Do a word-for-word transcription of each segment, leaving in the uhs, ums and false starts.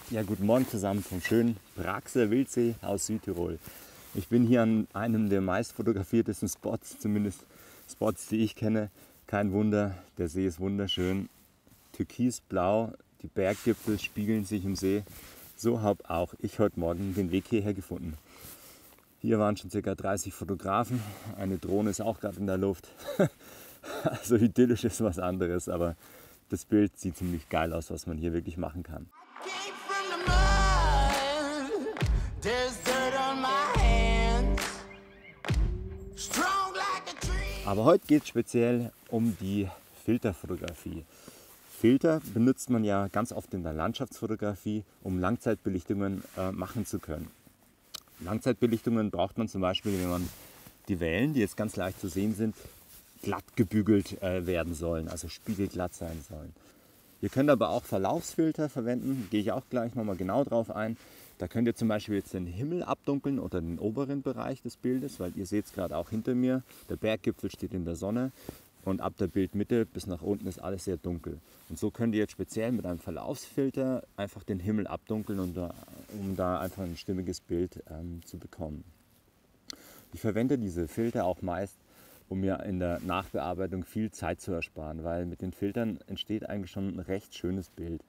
Ja, guten Morgen zusammen vom schönen Praxer Wildsee aus Südtirol. Ich bin hier an einem der meist fotografiertesten Spots, zumindest Spots, die ich kenne. Kein Wunder, der See ist wunderschön, türkisblau, die Berggipfel spiegeln sich im See. So habe auch ich heute Morgen den Weg hierher gefunden. Hier waren schon ca. dreißig Fotografen, eine Drohne ist auch gerade in der Luft. Also idyllisch ist was anderes, aber das Bild sieht ziemlich geil aus, was man hier wirklich machen kann. Aber heute geht es speziell um die Filterfotografie. Filter benutzt man ja ganz oft in der Landschaftsfotografie, um Langzeitbelichtungen äh, machen zu können. Langzeitbelichtungen braucht man zum Beispiel, wenn man die Wellen, die jetzt ganz leicht zu sehen sind, glatt gebügelt äh, werden sollen, also spiegelglatt sein sollen. Ihr könnt aber auch Verlaufsfilter verwenden, gehe ich auch gleich nochmal genau drauf ein. Da könnt ihr zum Beispiel jetzt den Himmel abdunkeln oder den oberen Bereich des Bildes, weil ihr seht es gerade auch hinter mir, der Berggipfel steht in der Sonne und ab der Bildmitte bis nach unten ist alles sehr dunkel. Und so könnt ihr jetzt speziell mit einem Verlaufsfilter einfach den Himmel abdunkeln, um da, um da einfach ein stimmiges Bild ähm, zu bekommen. Ich verwende diese Filter auch meist, um mir in der Nachbearbeitung viel Zeit zu ersparen, weil mit den Filtern entsteht eigentlich schon ein recht schönes Bild.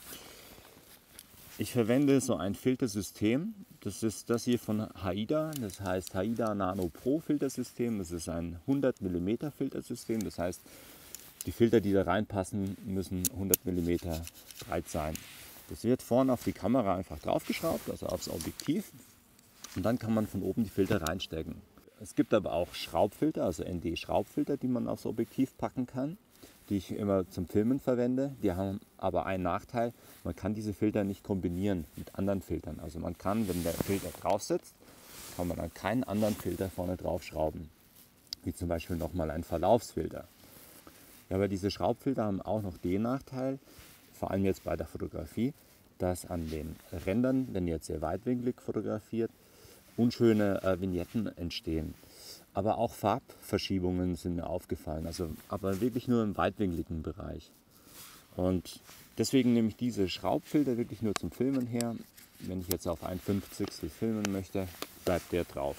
Ich verwende so ein Filtersystem, das ist das hier von Haida, das heißt Haida Nano Pro Filtersystem, das ist ein hundert Millimeter Filtersystem, das heißt die Filter, die da reinpassen, müssen hundert Millimeter breit sein. Das wird vorne auf die Kamera einfach draufgeschraubt, also aufs Objektiv, und dann kann man von oben die Filter reinstecken. Es gibt aber auch Schraubfilter, also N D-Schraubfilter, die man aufs Objektiv packen kann, die ich immer zum Filmen verwende. Die haben aber einen Nachteil, man kann diese Filter nicht kombinieren mit anderen Filtern. Also man kann, wenn der Filter drauf sitzt, kann man dann keinen anderen Filter vorne drauf schrauben, wie zum Beispiel nochmal ein Verlaufsfilter. Ja, aber diese Schraubfilter haben auch noch den Nachteil, vor allem jetzt bei der Fotografie, dass an den Rändern, wenn ihr jetzt sehr weitwinklig fotografiert, unschöne äh, Vignetten entstehen. Aber auch Farbverschiebungen sind mir aufgefallen, also, aber wirklich nur im weitwinkligen Bereich. Und deswegen nehme ich diese Schraubfilter wirklich nur zum Filmen her. Wenn ich jetzt auf ein Fünfzigstel filmen möchte, bleibt der drauf.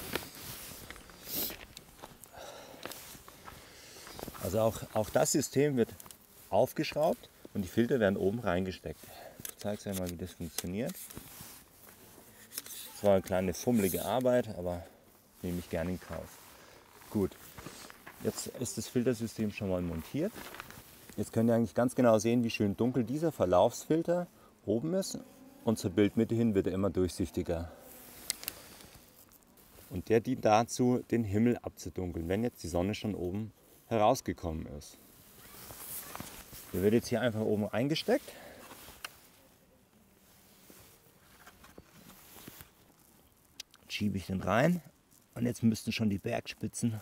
Also auch, auch das System wird aufgeschraubt und die Filter werden oben reingesteckt. Ich zeige es euch mal, wie das funktioniert. Das war eine kleine fummelige Arbeit, aber nehme ich gerne in Kauf. Gut, jetzt ist das Filtersystem schon mal montiert. Jetzt könnt ihr eigentlich ganz genau sehen, wie schön dunkel dieser Verlaufsfilter oben ist. Und zur Bildmitte hin wird er immer durchsichtiger. Und der dient dazu, den Himmel abzudunkeln, wenn jetzt die Sonne schon oben herausgekommen ist. Der wird jetzt hier einfach oben eingesteckt. Schiebe ich den rein und jetzt müssten schon die Bergspitzen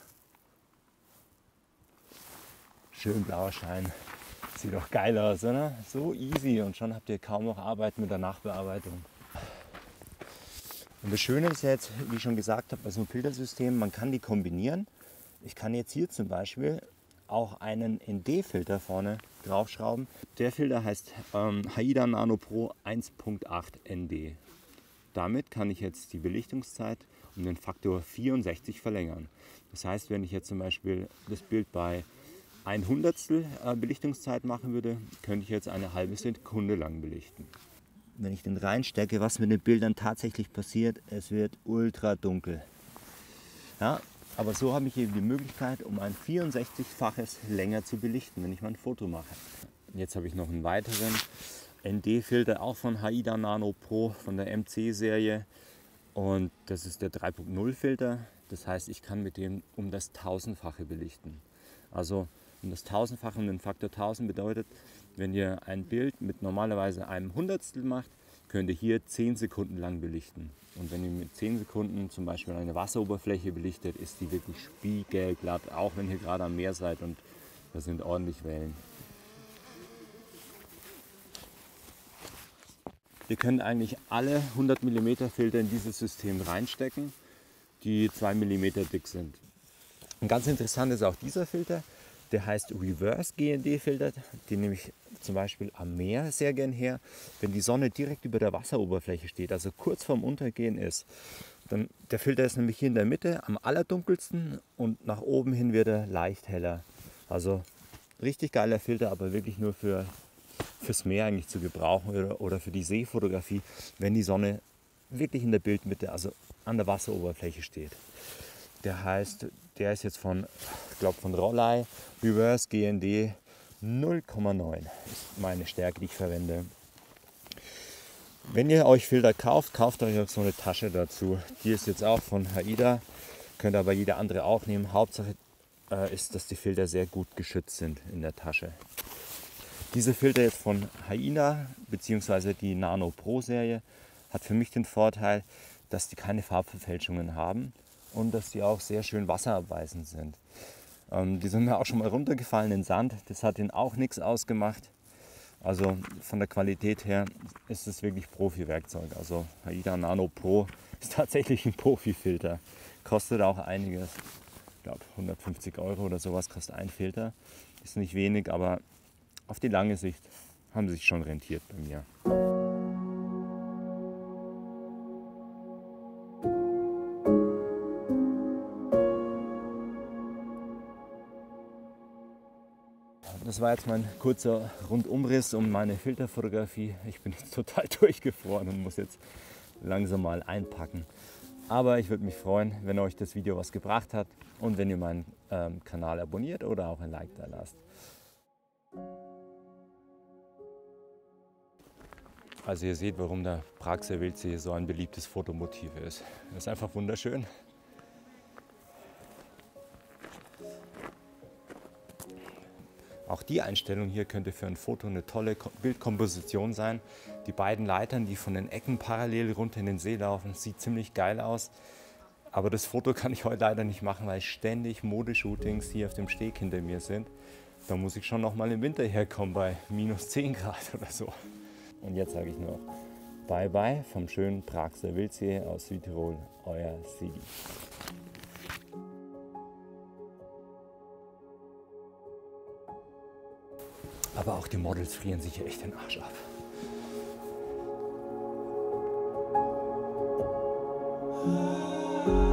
schön blauer Schein. Sieht doch geil aus, oder? So easy und schon habt ihr kaum noch Arbeit mit der Nachbearbeitung. Und das Schöne ist jetzt, wie ich schon gesagt habe, bei so einem Filtersystem, man kann die kombinieren. Ich kann jetzt hier zum Beispiel auch einen N D-Filter vorne draufschrauben. Der Filter heißt ähm, Haida Nano Pro eins Punkt acht N D. Damit kann ich jetzt die Belichtungszeit um den Faktor vierundsechzig verlängern. Das heißt, wenn ich jetzt zum Beispiel das Bild bei ein Hundertstel Belichtungszeit machen würde, könnte ich jetzt eine halbe Sekunde lang belichten. Wenn ich den reinstecke, was mit den Bildern tatsächlich passiert, es wird ultra dunkel. Ja, aber so habe ich eben die Möglichkeit, um ein vierundsechzig-faches länger zu belichten, wenn ich mal ein Foto mache. Jetzt habe ich noch einen weiteren N D-Filter, auch von Haida Nano Pro, von der M C-Serie. Und das ist der drei Punkt null Filter. Das heißt, ich kann mit dem um das tausendfache belichten. Also um das tausendfache, um den Faktor tausend bedeutet, wenn ihr ein Bild mit normalerweise einem Hundertstel macht, könnt ihr hier zehn Sekunden lang belichten. Und wenn ihr mit zehn Sekunden zum Beispiel eine Wasseroberfläche belichtet, ist die wirklich spiegelglatt, auch wenn ihr gerade am Meer seid und da sind ordentlich Wellen. Ihr könnt eigentlich alle hundert Millimeter Filter in dieses System reinstecken, die zwei Millimeter dick sind. Und ganz interessant ist auch dieser Filter, Der heißt Reverse G N D-Filter. Den nehme ich zum Beispiel am Meer sehr gern her, wenn die Sonne direkt über der Wasseroberfläche steht, also kurz vorm Untergehen ist. Dann, der Filter ist nämlich hier in der Mitte am allerdunkelsten und nach oben hin wird er leicht heller. Also richtig geiler Filter, aber wirklich nur für, fürs Meer eigentlich zu gebrauchen oder, oder für die Seefotografie, wenn die Sonne wirklich in der Bildmitte, also an der Wasseroberfläche steht. Der heißt, der ist jetzt von, ich glaube von Rollei, Reverse G N D null Komma neun ist meine Stärke, die ich verwende. Wenn ihr euch Filter kauft, kauft euch auch so eine Tasche dazu. Die ist jetzt auch von Haida, könnt aber jeder andere auch nehmen. Hauptsache äh, ist, dass die Filter sehr gut geschützt sind in der Tasche. Diese Filter jetzt von Haida bzw. die Nano Pro Serie hat für mich den Vorteil, dass die keine Farbverfälschungen haben und dass die auch sehr schön wasserabweisend sind. Ähm, die sind mir auch schon mal runtergefallen in den Sand, das hat ihnen auch nichts ausgemacht. Also von der Qualität her ist es wirklich Profi-Werkzeug. Also Haida Nano Pro ist tatsächlich ein Profi-Filter. Kostet auch einiges. Ich glaube hundertfünfzig Euro oder sowas kostet ein Filter. Ist nicht wenig, aber auf die lange Sicht haben sie sich schon rentiert bei mir. Das war jetzt mein kurzer Rundumriss um meine Filterfotografie. Ich bin jetzt total durchgefroren und muss jetzt langsam mal einpacken. Aber ich würde mich freuen, wenn euch das Video was gebracht hat und wenn ihr meinen ähm, Kanal abonniert oder auch ein Like da lasst. Also ihr seht, warum der Praxer Wildsee so ein beliebtes Fotomotiv ist. Das ist einfach wunderschön. Auch die Einstellung hier könnte für ein Foto eine tolle Bildkomposition sein. Die beiden Leitern, die von den Ecken parallel runter in den See laufen, sieht ziemlich geil aus. Aber das Foto kann ich heute leider nicht machen, weil ständig Modeshootings hier auf dem Steg hinter mir sind. Da muss ich schon noch mal im Winter herkommen bei minus zehn Grad oder so. Und jetzt sage ich noch Bye Bye vom schönen Praxer Wildsee aus Südtirol, euer Sigi. Aber auch die Models frieren sich echt den Arsch ab.